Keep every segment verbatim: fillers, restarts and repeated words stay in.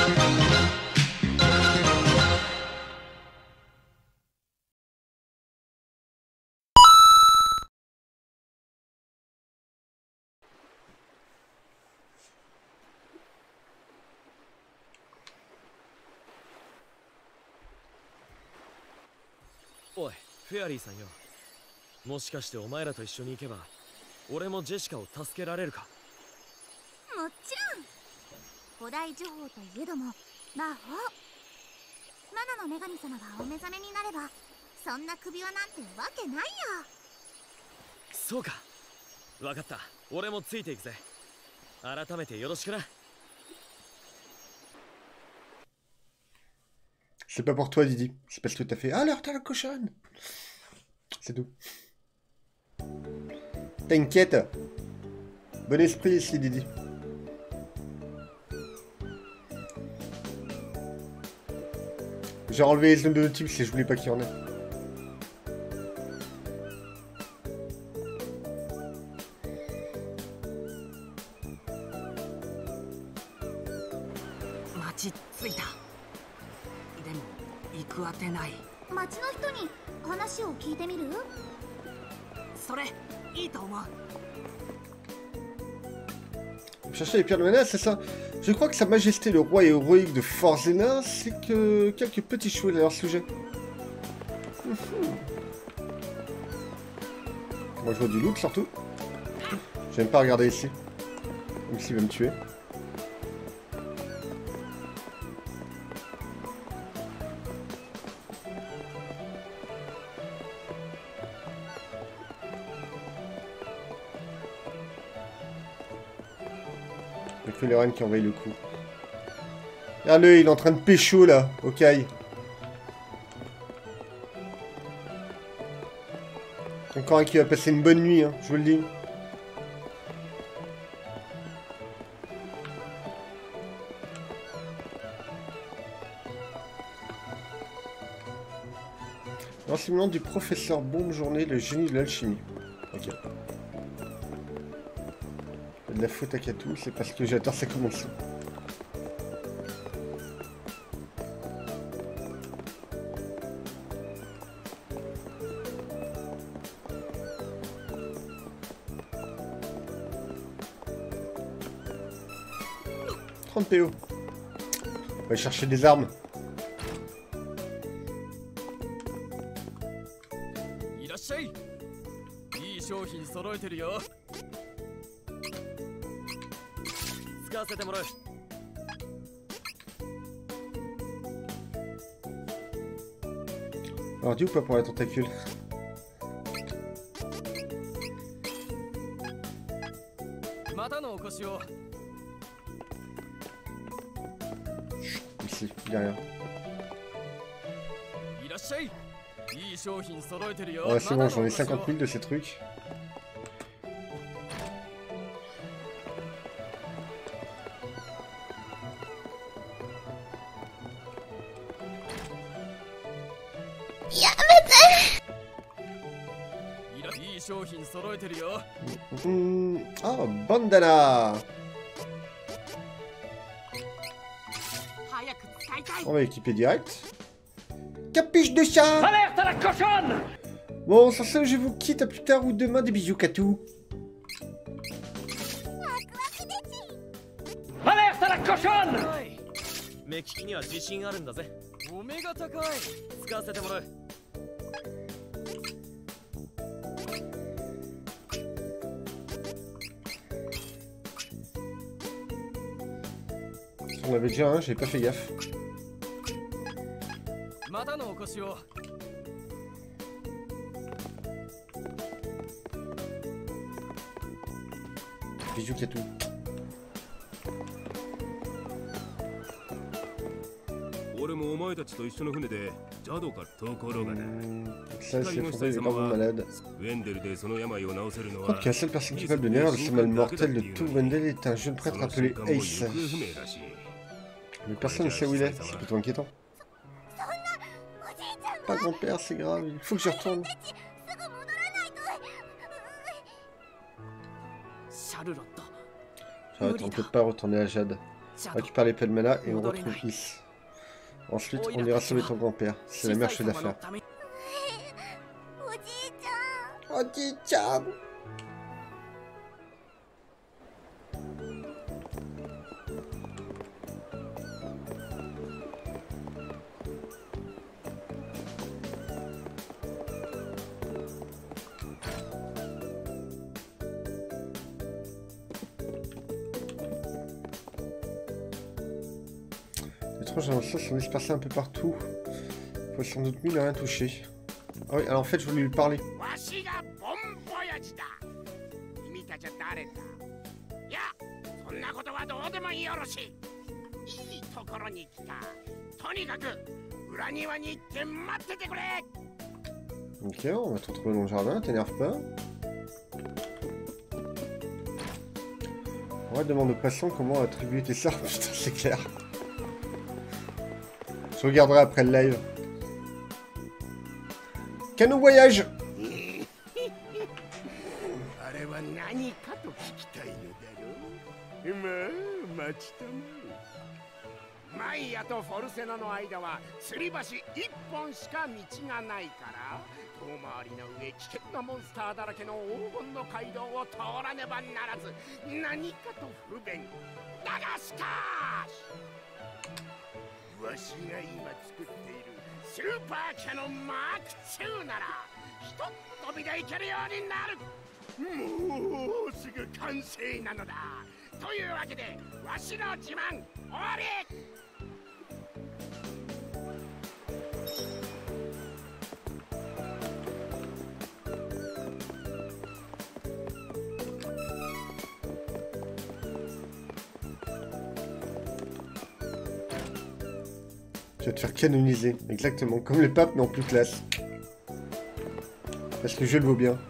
おい、フェアリーさんよ。もしかしてお前らと一緒に行けば、俺もジェシカを助けられるか？ もちろん。古代呪法といえども魔法。マナの女神様がお目覚めになれば、そんな首輪なんてわけないよ。 そうか。わかった。俺もついていくぜ。改めてよろしくな。 C'est pas pour toi, Didi. C'est parce que t'as fait. Ah, l'heure t'as la cochonne. C'est tout. T'inquiète. Bon esprit ici, Didi. J'ai enlevé les zones de notif si je voulais pas qu'il y en ait. Chercher les pierres de mana, c'est ça. Je crois que Sa Majesté le roi héroïque de Forzena, c'est que quelques petits choses à leur sujet. Moi je vois du loot surtout. J'aime pas regarder ici. Même s'il va me tuer. Il y a le reine qui envahit le coup. Regarde-le, il est en train de pécho là, ok. Encore un qui va passer une bonne nuit, hein, je vous le dis. L'enseignement du professeur Bombe Journée, le génie de l'alchimie. Ok. De la faute à Katou, c'est parce que j'attends ça commence. trente P O. On va chercher des armes. Alors dis ou pas pour la tentacule? Ici, il y a rien. Ouais, c'est bon, j'en ai cinquante mille de ces trucs. Mmh. Oh, bandana. On va équiper direct. Capiche de chat. Alerte à la cochonne. Bon, sur ce, je vous quitte à plus tard ou demain. Des bisous, Katou. Alerte à la cochonne. On avait déjà un, j'ai pas fait gaffe. Bisous Katou. Ça c'est fondé les grands malades. Je crois que la seule personne capable de guérir de ce mal mortel de tout Wendell est un jeune prêtre appelé Ace. Mais personne ne sait où il est, c'est plutôt inquiétant. Pas grand-père, c'est grave, il faut que j'y retourne. Charlotte, on peut pas retourner à Jade. Récupère l'épée de mana et on retrouve Is. Ensuite, on ira sauver ton grand-père. C'est la meilleure chose à faire. Oji-chan. Les trois générations sont dispersées un peu partout. Il faut sans doute mieux ne rien toucher. Ah oui, alors en fait, je voulais lui parler. Ok, on va te retrouver dans le jardin, t'énerve pas. On va demander aux patients comment attribuer tes sorts. Putain, c'est clair. Je regarderai après le live. Canon voyage. マイヤとフォルセナの間は吊り橋一本しか道がないから遠回りの上危険なモンスターだらけの黄金の街道を通らねばならず何かと不便だがしかしわしが今作っているスーパーキャノンマークツーならひとっ飛びでいけるようになるもうすぐ完成なのだというわけでわしの自慢終わり Tu vas te faire canoniser, exactement, comme les papes, mais en plus classe. Parce que le jeu le vaut bien.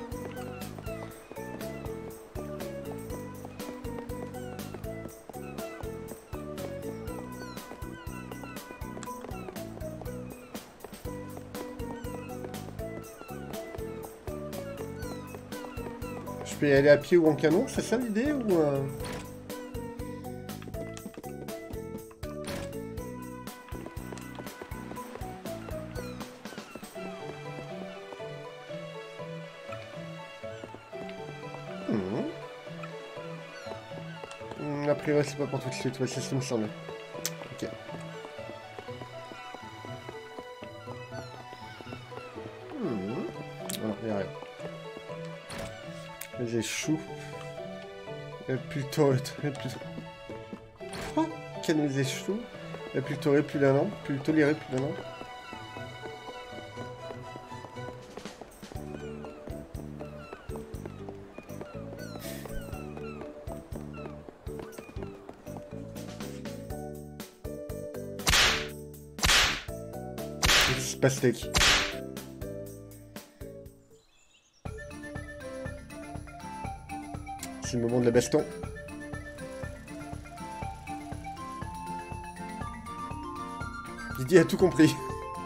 Je peux y aller à pied ou en canon, c'est ça l'idée ou euh... A priori, c'est pas pour tout de suite, ouais, c'est ce qui me semble. Ok. Hmm. Non, y'a rien. Les échoues. Et plutôt. plutôt... Oh, quel les échoues. Et plus toléré, plus d'un an. Plus toléré, plus d'un an. Pastèque. C'est le moment de la baston. Didier a tout compris.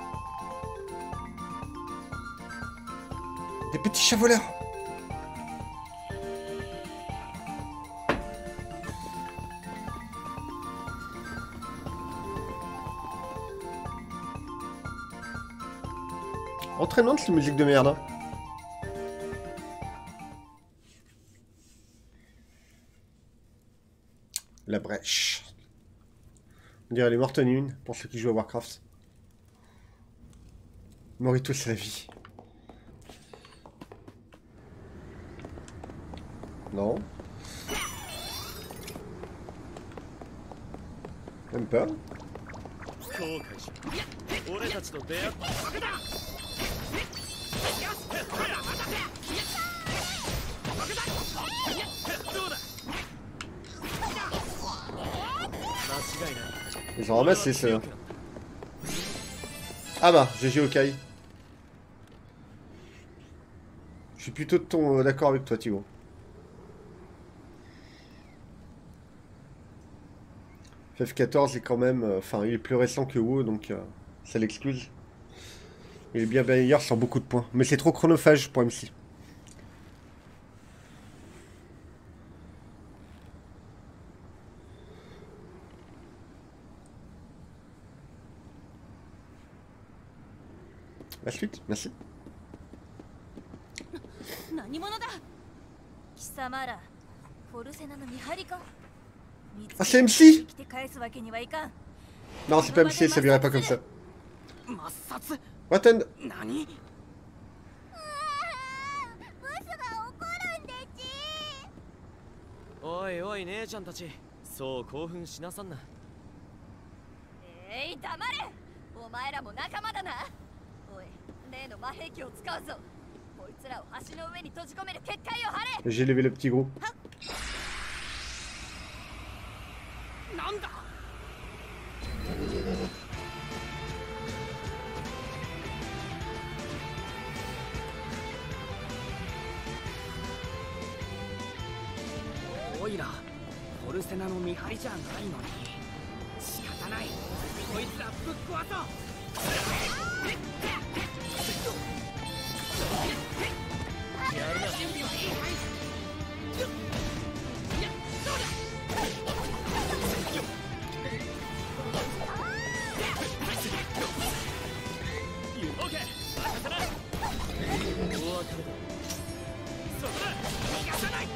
Des petits chats voleurs. Entraînante cette musique de merde. Hein. La brèche. On dirait les mortes en une pour ceux qui jouent à Warcraft. Morito, c'est la vie. Non. Même pas. Ils ont ramassé ça. Ah bah, G G Okai. Je suis plutôt de ton euh, d'accord avec toi, Thibaut. F F quatorze est quand même... Enfin, euh, il est plus récent que WoW, donc euh, ça l'excuse. Il est bien meilleur sans beaucoup de points. Mais c'est trop chronophage pour M C. La suite, merci. Ah, c'est M C? Non, c'est pas M C, ça virait pas comme ça. What? おいおい姉ちゃんたち、そう興奮しなさんな。 えい、黙れ。お前らも仲間だな。おい、例の魔兵器を使うぞ。こいつらを橋の上に閉じ込める結界を張れ。 J'ai levé le petit groupe. なんだ。オイラ、フォルセナの見張りじゃないのに仕方ない。こいつらぶっ壊そう。 やるな。 準備はいいかい。いや、そうだ。 オーケー、任せな。お別れだ。そこだ。逃がさない。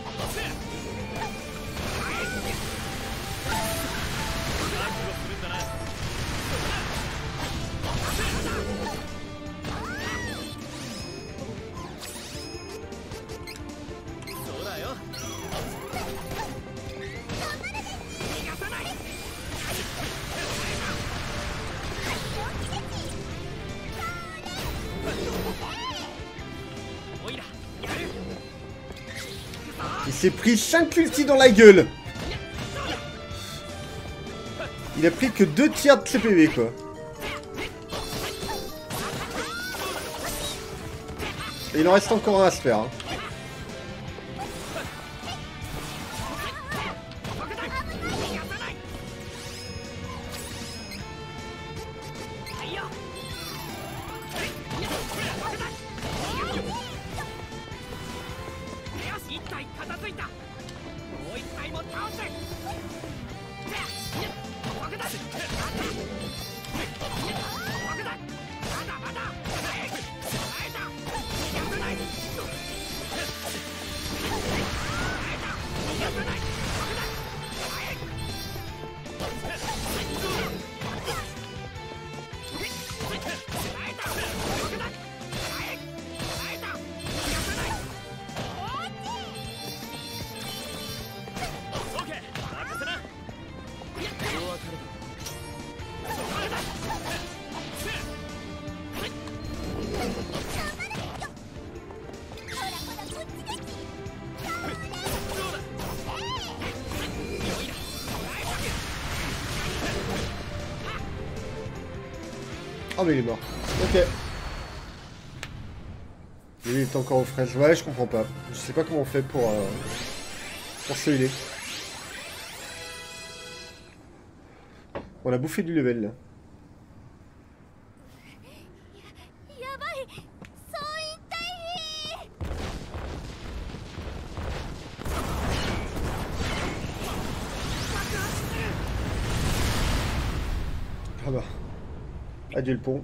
Il s'est pris cinq ultis dans la gueule. Il a pris que deux tiers de C P V quoi. Et il en reste encore un à se faire. Hein. Oh mais il est mort. Ok. Et lui il est encore aux fraises. Ouais je comprends pas. Je sais pas comment on fait pour euh, pour se healer. On a bouffé du level là. Ah bah. Adieu le pont.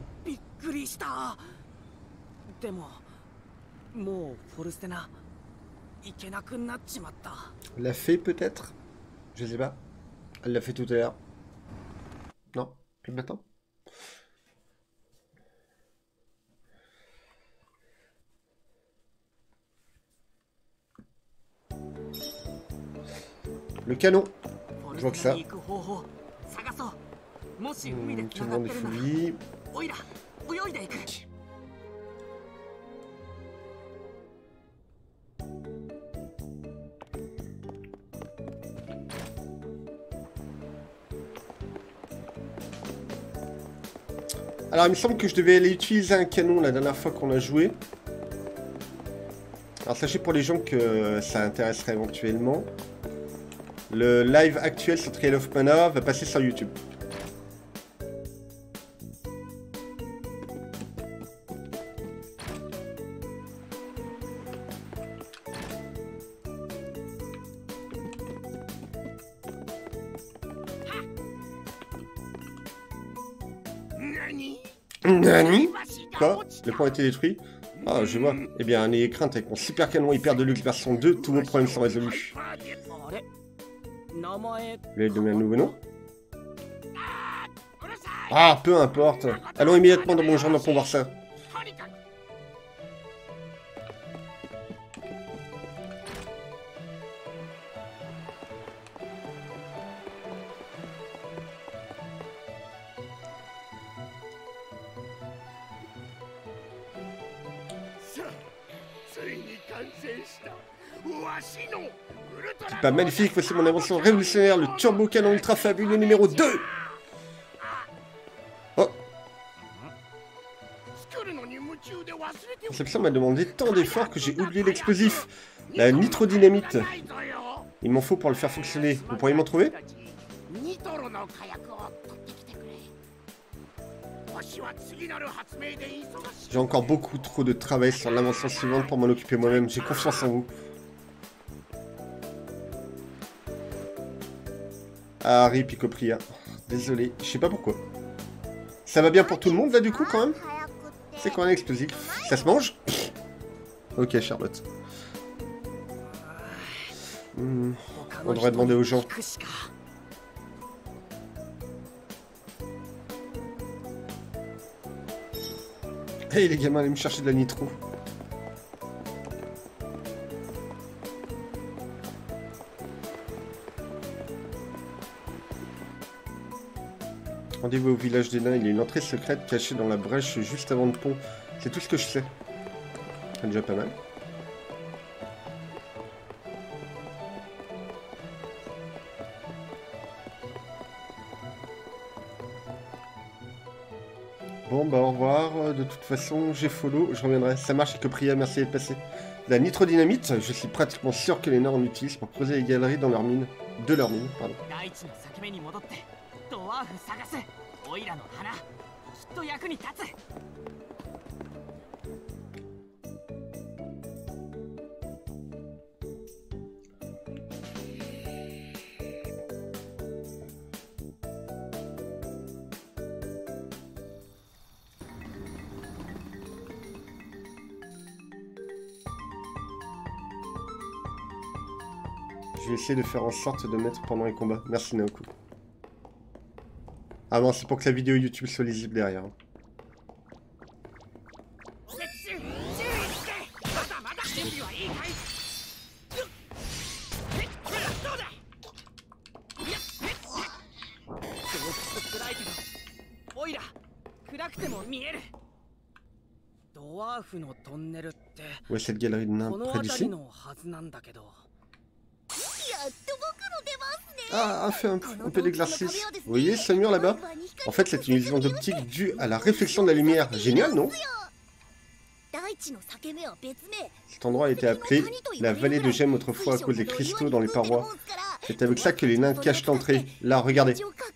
Elle l'a fait peut-être? Je sais pas. Elle l'a fait tout à l'heure. Non, plus maintenant. Le canon. Je vois que ça. Mmh, tout le monde est fouillé. Alors il me semble que je devais aller utiliser un canon la dernière fois qu'on a joué. Alors sachez pour les gens que ça intéresserait éventuellement. Le live actuel sur Trail of Mana va passer sur YouTube. Nani? Quoi? Le pont a été détruit? Ah, je vois. Eh bien, n'ayez crainte, avec mon super canon hyper deluxe version deux, tous vos problèmes sont résolus. Vous allez donner un nouveau nom? Ah, peu importe. Allons immédiatement dans mon jardin pour voir ça. Pas magnifique, voici mon invention révolutionnaire, le turbo canon ultra fabuleux numéro deux. Oh. Conception m'a demandé tant d'efforts que j'ai oublié l'explosif, la nitrodynamite. Il m'en faut pour le faire fonctionner. Vous pourriez m'en trouver? J'ai encore beaucoup trop de travail sur l'invention suivante pour m'en occuper moi-même. J'ai confiance en vous. Ah, rip Picopria. Désolé, je sais pas pourquoi. Ça va bien pour tout le monde là du coup quand même? C'est quoi un explosif? Ça se mange? Ok Charlotte. Hmm, on devrait demander aux gens. Hey les gamins, allez me chercher de la nitro. Rendez-vous au village des nains, il y a une entrée secrète cachée dans la brèche juste avant le pont. C'est tout ce que je sais. C'est déjà pas mal. Bon bah au revoir, de toute façon j'ai follow, je reviendrai. Ça marche que Priya, merci d'être passé. La nitrodynamite, je suis pratiquement sûr que les nains en utilisent pour creuser les galeries dans leur mine. De leur mine, pardon. Je vais essayer de faire en sorte de mettre pendant les combats. Merci Naoku. Ah bon, c'est pour que la vidéo YouTube soit lisible derrière. Où est cette galerie de nains? Près d'ici? Ah, fait un, un peu d'exercice. Vous voyez ce mur là-bas? En fait, c'est une illusion d'optique due à la réflexion de la lumière. Génial, non? Cet endroit a été appelé la vallée de gemmes autrefois à cause des cristaux dans les parois. C'est avec ça que les nains cachent l'entrée. Là, regardez.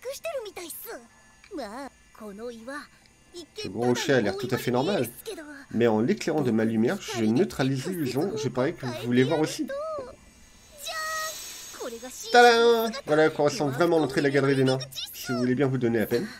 Ce gros rocher a l'air tout à fait normal. Mais en l'éclairant de ma lumière, je neutralise l'illusion. Je parie que vous voulez voir aussi. Tadam! Voilà à quoi ressemble vraiment l'entrée de la galerie des nains. Si vous voulez bien vous donner à peine.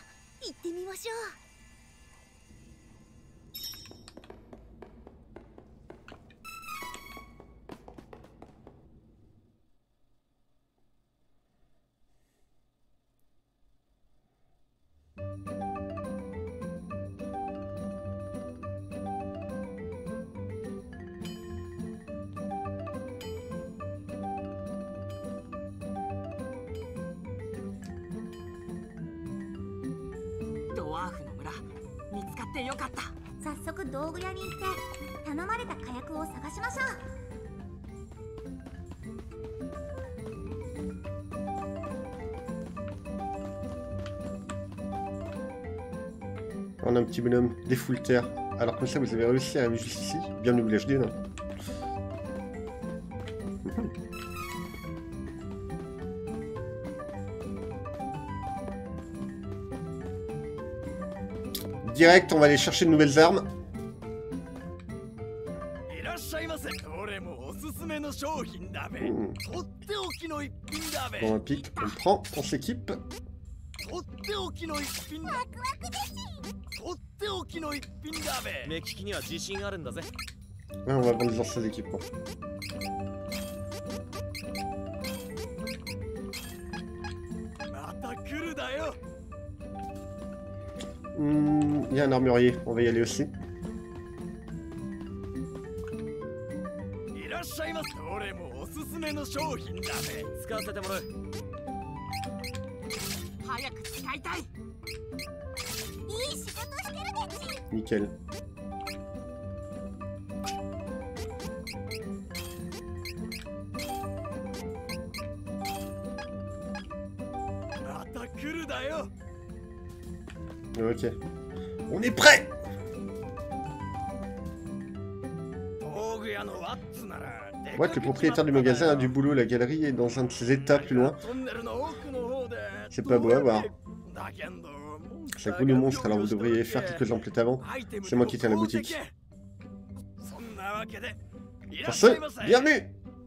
On a un petit bonhomme, des full terre. Alors comme ça vous avez réussi à arriver jusqu'ici. Bienvenue au village des nains. Direct, on va aller chercher de nouvelles armes. Mmh. Bon, un pic, on prend, on s'équipe. 目利きには自信あるんだぜ。 Ouais, on va vendre les anciens équipements. Hmm, il y a un armurier, on va y aller aussi. 使わせてもらう。 早く使いたい。いい仕事してるでち。 Nickel. Ok. On est prêt! Ouais, le propriétaire du magasin a du boulot, la galerie est dans un de ses états plus loin. C'est pas beau à voir. C'est un coup de monstre, alors vous devriez faire quelques emplettes avant. C'est moi qui tiens la boutique. Forceux, bienvenue!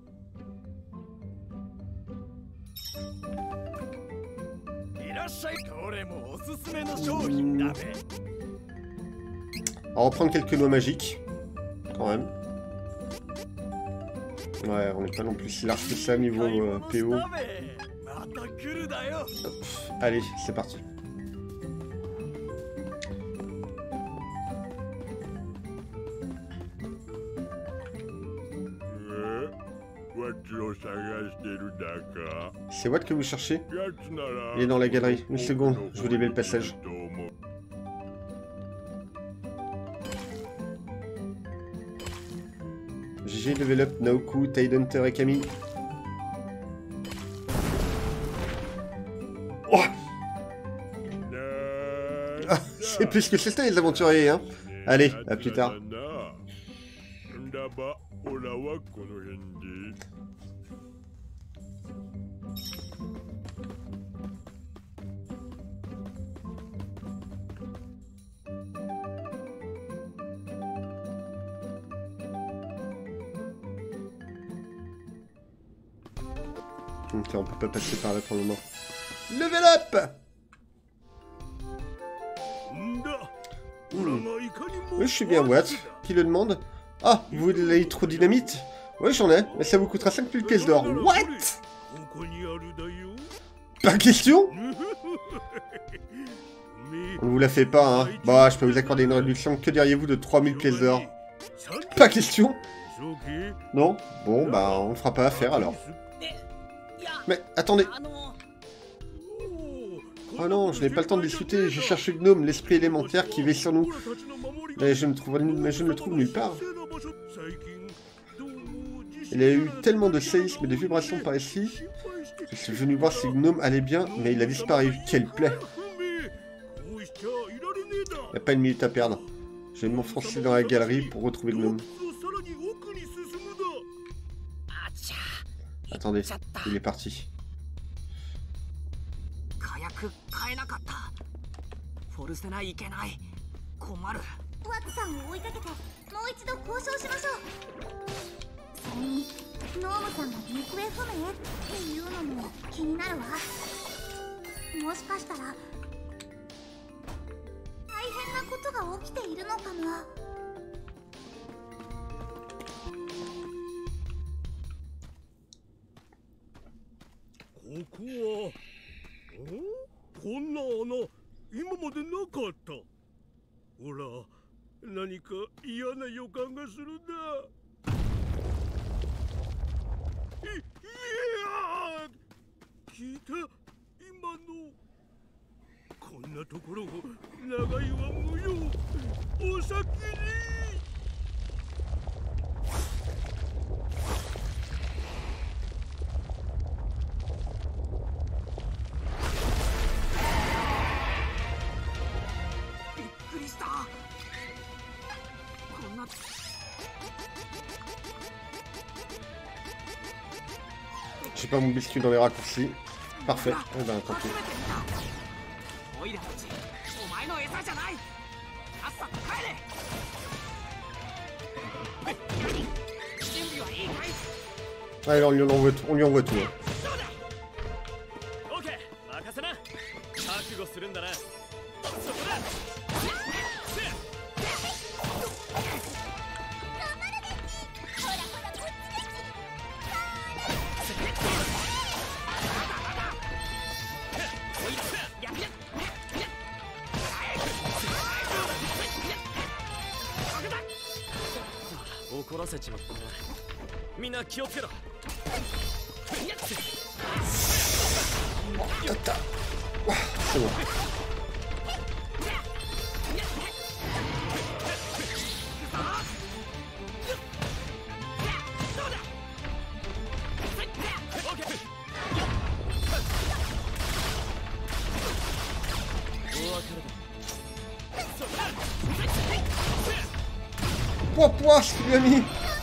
Mmh. On va reprendre quelques noix magiques, quand même. Ouais, on n'est pas non plus si large que ça niveau euh, P O. Hop. Allez, c'est parti. C'est Watt que vous cherchez? Il est dans la galerie. Une seconde, je vous débais le passage. G G, level up, Naoku, Tidehunter et Camille. Oh ah, c'est plus que c'était les aventuriers, hein. Allez, à plus tard. Ok, on peut pas passer par là pour le moment. Level up! Mmh. Oui, je suis bien, Watt. Qui le demande? Ah, vous voulez de l'électrodynamite? Oui, j'en ai, mais ça vous coûtera cinq mille pièces d'or. What? Pas question? On vous la fait pas, hein. Bah, je peux vous accorder une réduction, que diriez-vous de trois mille pièces d'or? Pas question? Non? Bon, bah, on ne fera pas affaire alors. Mais, attendez. Oh non, je n'ai pas le temps de discuter, je cherche Gnome, l'esprit élémentaire qui veille sur nous. Mais je, me trouve, mais je ne le trouve nulle part. Il y a eu tellement de séismes et de vibrations par ici. Je suis venu voir si Gnome allait bien, mais il a disparu. Quelle plaie! Il n'y a pas une minute à perdre. Je vais m'enfoncer dans la galerie pour retrouver Gnome. Attendez, il est parti. J'ai pas mon biscuit dans les raccourcis. Parfait. Eh ben, tant pis. Allez, on lui envoie tout. On lui envoie tout. Hein. ませちまったな。みんな気をつけろ。 やった。C'est bon. Pouah, pouah, je suis bien mis.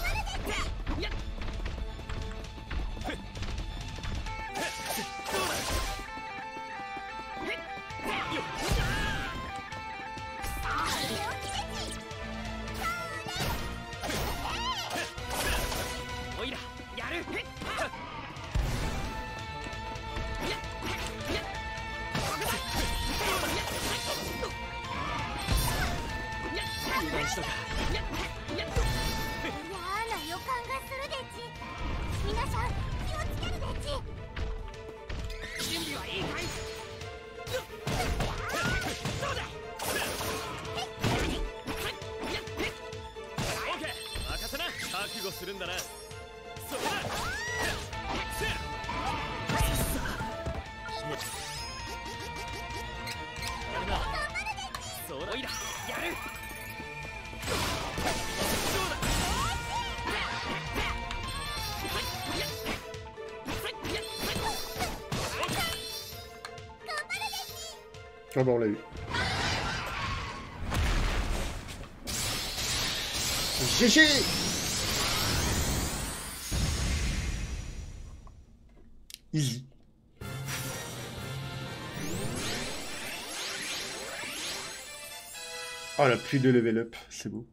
Ah bah on l'a eu. G G. Easy. Oh la pluie de level up, c'est beau.